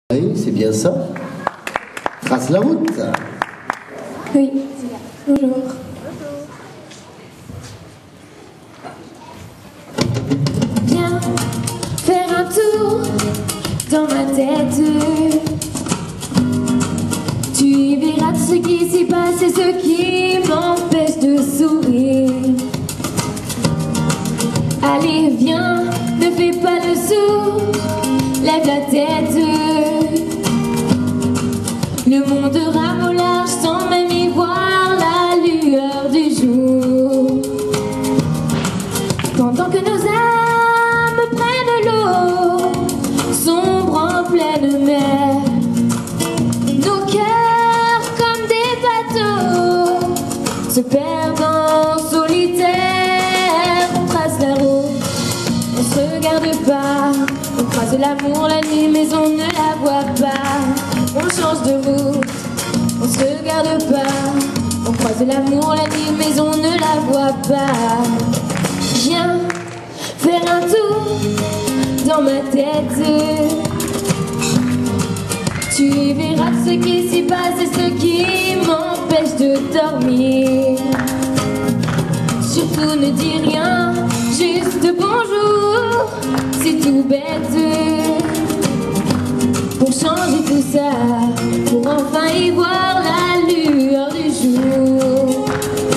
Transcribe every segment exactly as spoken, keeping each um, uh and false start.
Oui, c'est bien ça. Trace la route. Oui, bonjour. Viens faire un tour dans ma tête. Tu y verras tout ce qui s'y passe et ce qui m'empêche de sourire. Allez, viens, ne fais pas le sourd, lève la tête. Le monde rame au large sans même y voir la lueur du jour. Pendant que nos âmes prennent l'eau, sombrent en pleine mer, nos cœurs comme des bateaux se perdent en solitaire. On trace la route, on se regarde pas, on croise l'amour la nuit mais on ne la voit pas. On change de route, on se regarde pas, on croise l'amour la nuit mais on ne la voit pas. Viens faire un tour dans ma tête. Tu y verras ce qui s'y passe et ce qui m'empêche de dormir. Surtout ne dis rien, juste bonjour, c'est tout bête. Pour changer tout ça, pour enfin y voir la lueur du jour.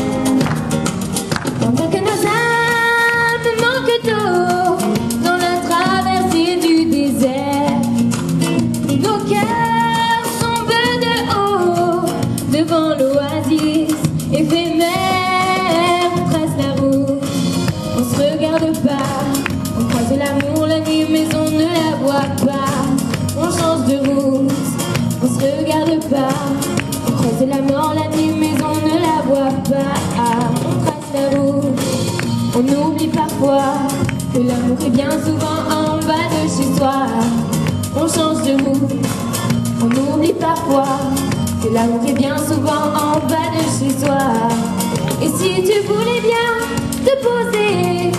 Pendant que nos âmes manquent d'eau dans la traversée du désert, nos cœurs tombent de haut devant l'oasis éphémère. On trace la route, on se regarde pas, on croise l'amour la nuit mais on ne la voit pas. On change de route, on se regarde pas, on croise la mort la nuit mais on ne la voit pas. On trace la route, on oublie parfois que l'amour est bien souvent en bas de chez soi. On change de route, on oublie parfois que l'amour est bien souvent en bas de chez soi. Et si tu voulais bien te poser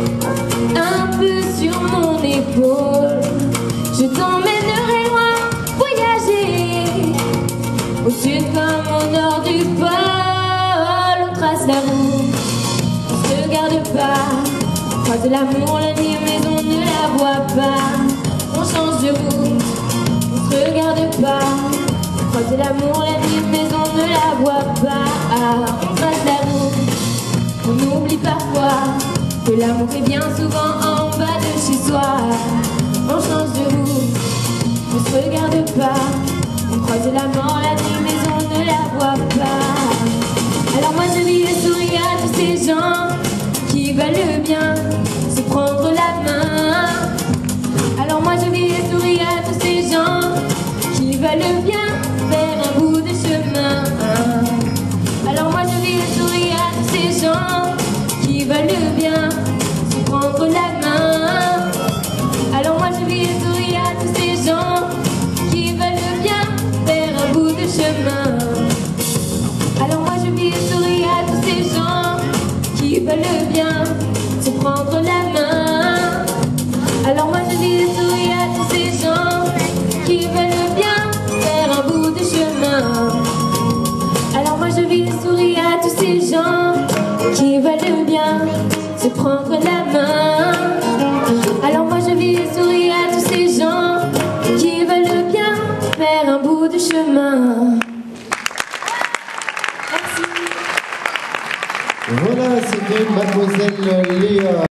un peu sur mon épaule, je t'emmènerai loin voyager, au sud comme au nord du pôle. On trace la route, on se regarde pas, on croise l'amour la nuit mais on ne la voit pas. On change de route, on se regarde pas, on croise l'amour la nuit mais on ne la voit pas. On trace la route, on oublie parfois que l'amour est bien souvent en bas de chez soi. On change de route, on se regarde pas, on croise la mort la nuit mais on ne la voit pas. Alors moi je vis et souris à tous ces gens qui veulent bien se prendre la main. Alors moi je vis et souris à tous ces gens qui veulent bien faire un bout de chemin. Alors moi je vis et souris à tous ces gens qui veulent bien se prendre la main. Alors moi je vis et souris à tous ces gens qui veulent bien faire un bout de chemin. Alors moi je vis et souris à tous ces gens qui veulent bien se prendre la main. Alors moi je vis et souris à tous ces gens qui veulent bien faire un bout de chemin. Alors moi je vis et souris à tous ces gens qui veulent bien se prendre la main. Alors moi je vis et souris à tous ces gens qui veulent bien faire un bout de chemin. Voilà, c'était Mademoiselle Léa.